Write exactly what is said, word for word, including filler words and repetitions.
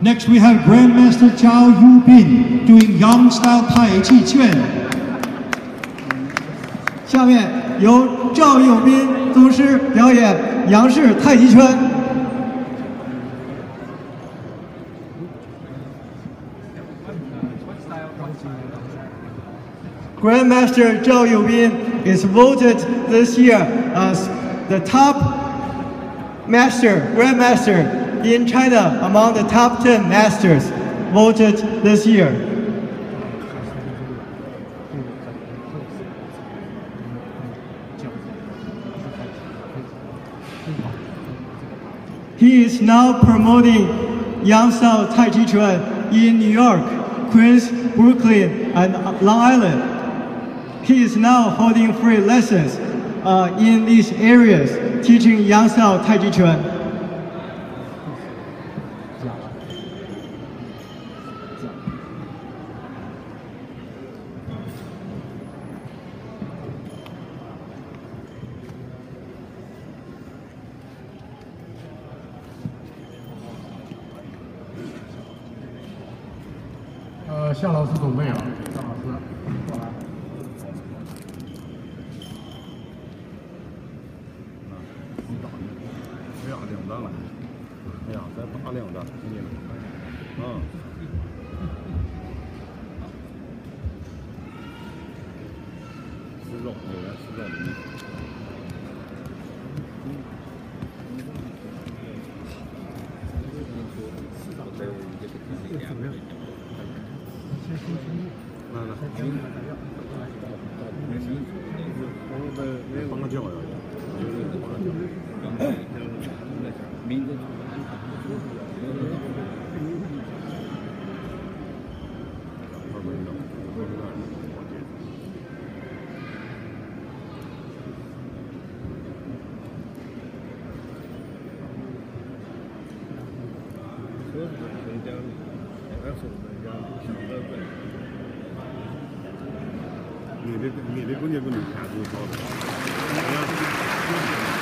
Next, we have Grandmaster Zhao Youbin doing Yang Style Tàijíquán. 下面由赵佑斌宗师表演杨氏太极拳。Grandmaster Zhao Youbin is voted this year as the top master, grandmaster in China among the top ten masters voted this year. He is now promoting Yang-style Tàijíquán in New York, Queens, Brooklyn, and Long Island. He is now holding free lessons uh, in these areas, teaching Yang-style Tàijíquán. 呃，夏老师准备了，夏老师过来。 哎呀，两张了，哎呀，再打两张，今天，嗯。吃肉，有人吃肉的。 怎么样？来来，帮他叫呀！名字。你的你的关键问题看多少的？